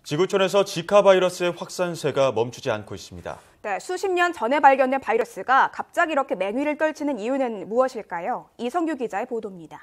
지구촌에서 지카 바이러스의 확산세가 멈추지 않고 있습니다. 네, 수십 년 전에 발견된 바이러스가 갑자기 이렇게 맹위를 떨치는 이유는 무엇일까요? 이성규 기자의 보도입니다.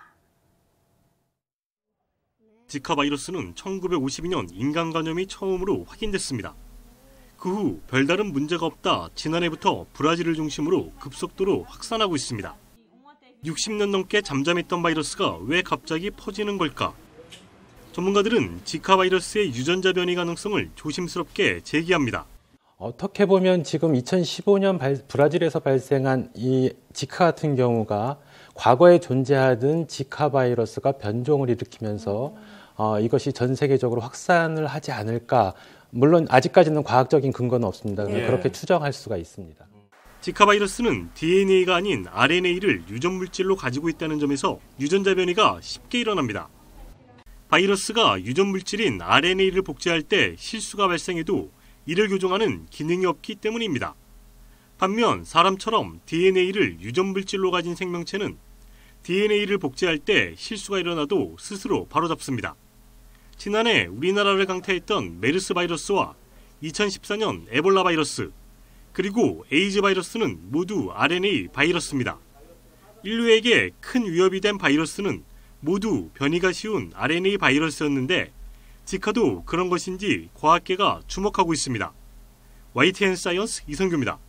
지카 바이러스는 1952년 인간 감염이 처음으로 확인됐습니다. 그 후 별다른 문제가 없다 지난해부터 브라질을 중심으로 급속도로 확산하고 있습니다. 60년 넘게 잠잠했던 바이러스가 왜 갑자기 퍼지는 걸까? 전문가들은 지카 바이러스의 유전자 변이 가능성을 조심스럽게 제기합니다. 어떻게 보면 지금 2015년 브라질에서 발생한 이 지카 같은 경우가 과거에 존재하던 지카 바이러스가 변종을 일으키면서 이것이 전 세계적으로 확산을 하지 않을까. 물론 아직까지는 과학적인 근거는 없습니다. 그렇게 추정할 수가 있습니다. 지카 바이러스는 DNA가 아닌 RNA를 유전 물질로 가지고 있다는 점에서 유전자 변이가 쉽게 일어납니다. 바이러스가 유전 물질인 RNA를 복제할 때 실수가 발생해도 이를 교정하는 기능이 없기 때문입니다. 반면 사람처럼 DNA를 유전 물질로 가진 생명체는 DNA를 복제할 때 실수가 일어나도 스스로 바로잡습니다. 지난해 우리나라를 강타했던 메르스 바이러스와 2014년 에볼라 바이러스, 그리고 에이즈 바이러스는 모두 RNA 바이러스입니다. 인류에게 큰 위협이 된 바이러스는 모두 변이가 쉬운 RNA 바이러스였는데 지카도 그런 것인지 과학계가 주목하고 있습니다. YTN 사이언스 이성규입니다.